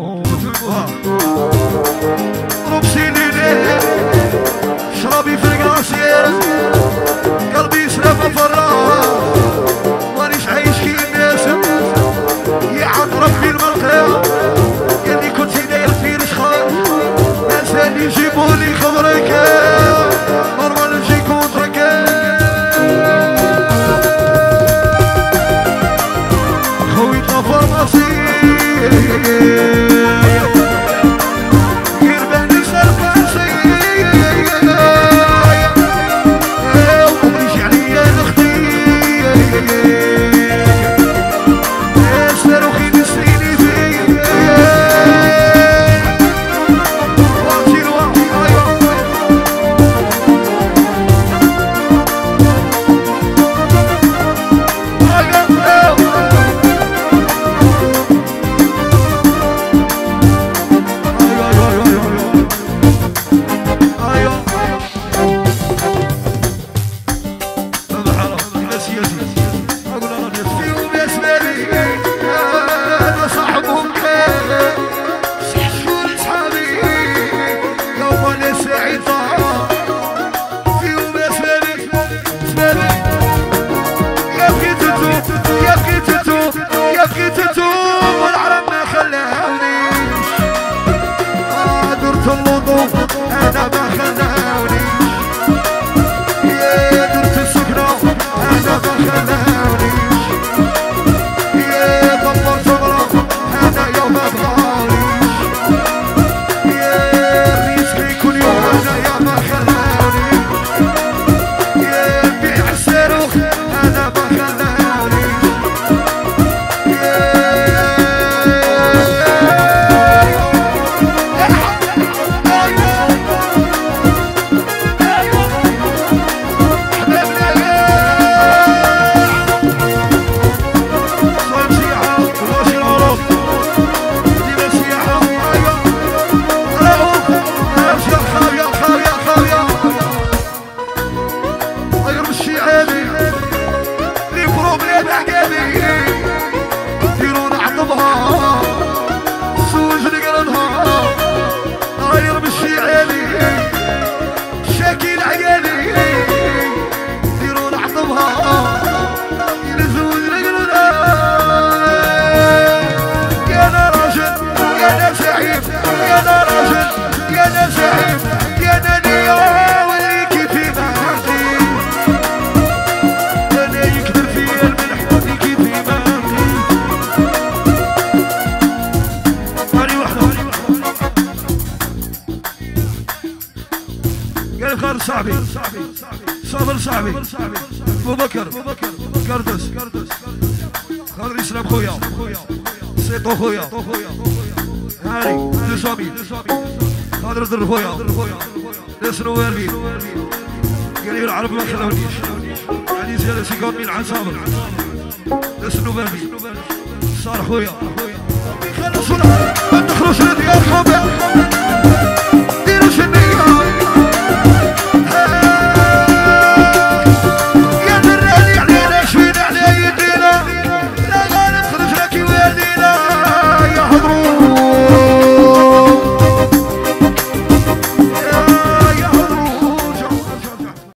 ربسيني ليه شرابي في القراصير قلبي سلافة فرار مانيش عايش كي الناس يا عاد ربي الملقى اللي كنت داير فيه الشخار ناس اللي يجيبولي خبرك نورمال نجي كونترك خويتنا فارماسي أنا ما خلونيش يا درت السكنة أنا ما خلونيش يا دبرت مرة أنا يوم ما بغاليش يا الريسك يكون يوم أنا يا ما خلونيش يا بيع الصاروخ أنا ما خلونيش خالد صاحبي صابر صاحبي ابو بكر كردس خالد يسلم خويا سيطو خويا هاني لسامي خالد در خويا يسرو والبي قال لي العرب ما خلونيش يعني زياده سيقام من عن صابر يسرو والبي صار خويا يخلصونا ما تخرجش للديار خويا